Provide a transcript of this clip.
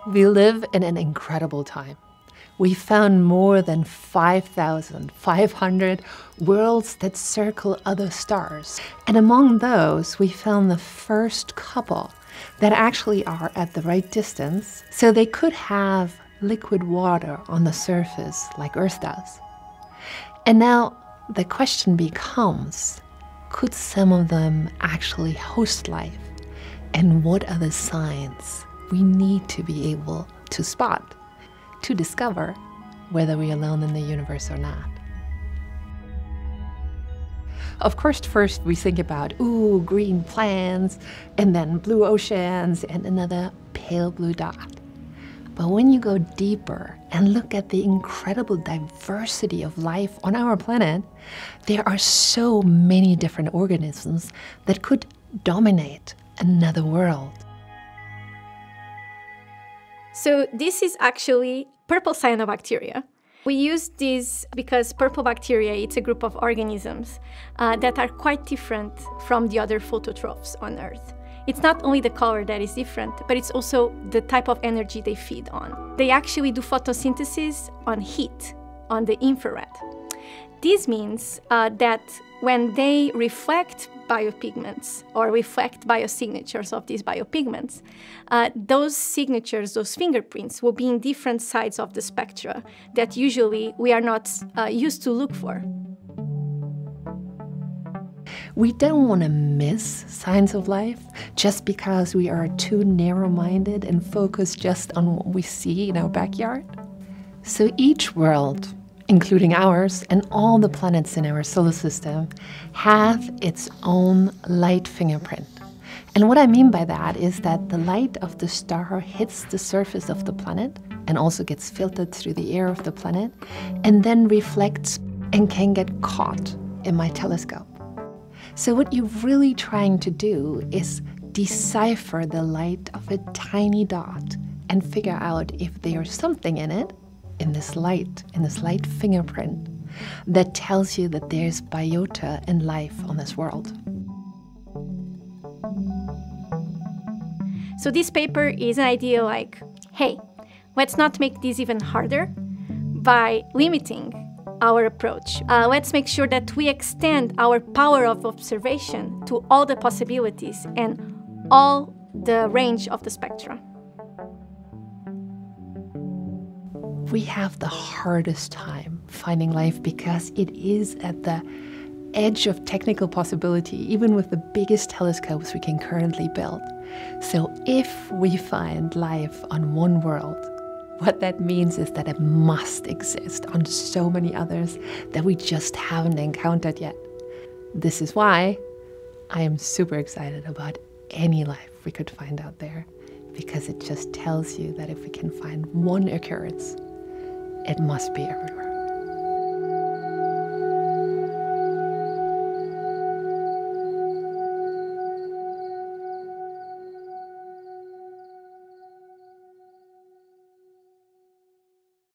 We live in an incredible time. We found more than 5,500 worlds that circle other stars. And among those, we found the first couple that actually are at the right distance, so they could have liquid water on the surface like Earth does. And now the question becomes, could some of them actually host life? And what are the signs we need to be able to spot to discover whether we're alone in the universe or not? Of course, first we think about, ooh, green plants, and then blue oceans, and another pale blue dot. But when you go deeper and look at the incredible diversity of life on our planet, there are so many different organisms that could dominate another world. So this is actually purple cyanobacteria. We use this because purple bacteria, it's a group of organisms that are quite different from the other phototrophs on Earth. It's not only the color that is different, but it's also the type of energy they feed on. They actually do photosynthesis on heat, on the infrared. This means that when they reflect biopigments or reflect biosignatures of these biopigments, those signatures, those fingerprints, will be in different sides of the spectra that usually we are not used to look for. We don't want to miss signs of life just because we are too narrow-minded and focused just on what we see in our backyard. So each world, including ours and all the planets in our solar system, have its own light fingerprint. And what I mean by that is that the light of the star hits the surface of the planet and also gets filtered through the air of the planet and then reflects and can get caught in my telescope. So what you're really trying to do is decipher the light of a tiny dot and figure out if there's something in it, in this light fingerprint, that tells you that there's biota and life on this world. So this paper is an idea like, hey, let's not make this even harder by limiting our approach. Let's make sure that we extend our power of observation to all the possibilities and all the range of the spectrum. We have the hardest time finding life because it is at the edge of technical possibility, even with the biggest telescopes we can currently build. So if we find life on one world, what that means is that it must exist on so many others that we just haven't encountered yet. This is why I am super excited about any life we could find out there, because it just tells you that if we can find one occurrence, it must be everywhere.